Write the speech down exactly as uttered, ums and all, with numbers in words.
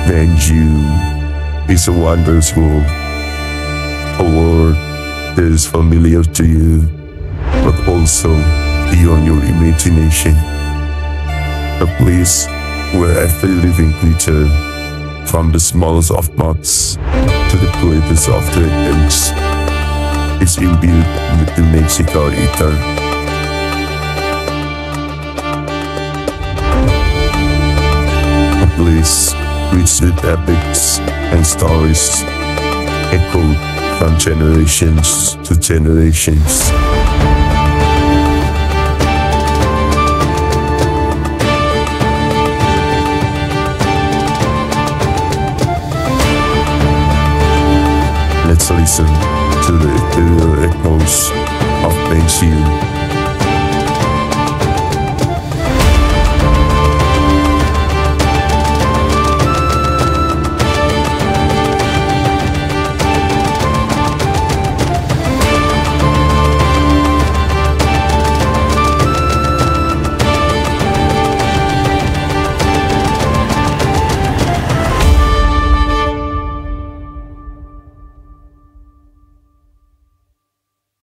Pangeum is a wondrous world, a world that is familiar to you, but also beyond your imagination. A place where every living creature, from the smallest of moths to the greatest of dragons, is imbued with the mythical ether. A place which the epics and stories echo from generations to generations. Let's listen to the ethereal echoes of Pangeum.